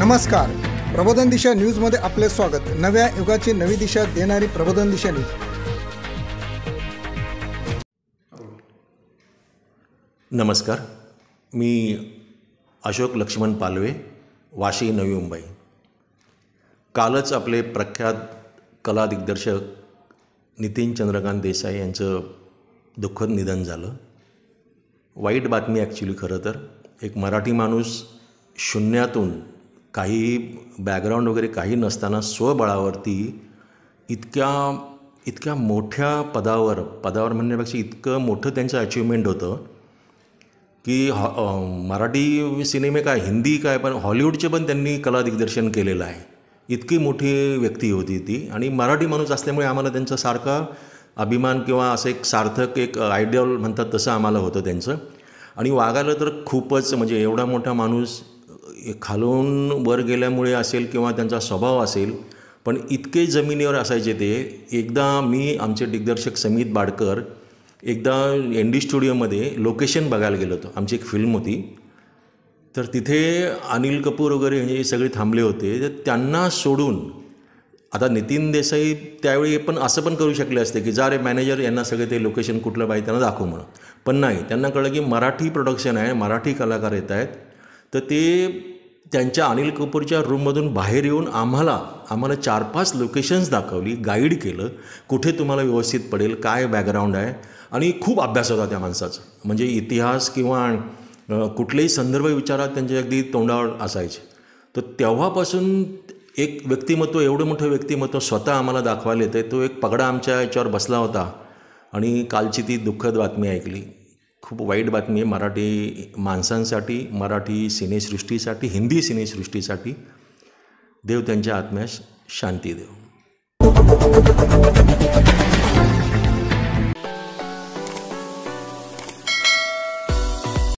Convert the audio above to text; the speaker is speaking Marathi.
नमस्कार. प्रबोधन दिशा न्यूजमध्ये आपले स्वागत. नव्या युगाची नवी दिशा देणारी प्रबोधन दिशा न्यूज. नमस्कार. मी अशोक लक्ष्मण पालवे, वाशी, नवी मुंबई. कालच आपले प्रख्यात कला दिग्दर्शक नितीन चंद्रकांत देसाई यांचं दुःखद निधन झालं. वाईट बातमी ॲक्च्युली. खरं तर एक मराठी माणूस शून्यातून काही बॅकग्राऊंड वगैरे काही नसताना स्वबळावरती इतक्या मोठ्या पदावर म्हणण्यापेक्षा इतकं मोठं त्यांचं अचिव्हमेंट होतं की मराठी सिनेमे काय, हिंदी काय, पण हॉलिवूडचे पण त्यांनी कला दिग्दर्शन केलेलं आहे. इतकी मोठी व्यक्ती होती ती. आणि मराठी माणूस असल्यामुळे आम्हाला त्यांचा सारखा अभिमान किंवा असं एक सार्थक एक आयडियल म्हणतात तसं आम्हाला होतं त्यांचं. आणि वागायला तर खूपच, म्हणजे एवढा मोठा माणूस खालून वर गेल्यामुळे असेल किंवा त्यांचा स्वभाव असेल, पण इतके जमिनीवर असायचे ते. एकदा मी, आमचे दिग्दर्शक समित बाडकर, एकदा ND स्टुडिओमध्ये लोकेशन बघायला गेलो होतो. आमची एक फिल्म होती, तर तिथे अनिल कपूर वगैरे हे सगळे थांबले होते. तर त्यांना सोडून आता नितीन देसाई त्यावेळी पण असं पण करू शकले असते की जा रे मॅनेजर, यांना सगळे ते लोकेशन कुठलं पाहिजे त्यांना दाखवू म्हणून. पण नाही, त्यांना कळलं की मराठी प्रोडक्शन आहे, मराठी कलाकार येत आहेत. तर ते त्यांच्या अनिल कपूरच्या रूममधून बाहेर येऊन आम्हाला 4-5 लोकेशन्स दाखवली, गाईड केलं, कुठे तुम्हाला व्यवस्थित पडेल, काय बॅकग्राऊंड आहे. आणि खूप अभ्यास होता त्या माणसाचा. म्हणजे इतिहास किंवा कुठलेही संदर्भ विचारात त्यांचे अगदी तोंडावर असायचे. तर तेव्हापासून एक व्यक्तिमत्व, एवढं मोठं व्यक्तिमत्व स्वतः आम्हाला दाखवायला येतं. तो एक पगडा आमच्या याच्यावर बसला होता. आणि कालची ती दुःखद बातमी ऐकली. खूप वाईट बातमी आहे मराठी माणसांसाठी, मराठी सिनेसृष्टीसाठी, हिंदी सिनेसृष्टीसाठी. देव त्यांच्या आत्म्यास शांती देव.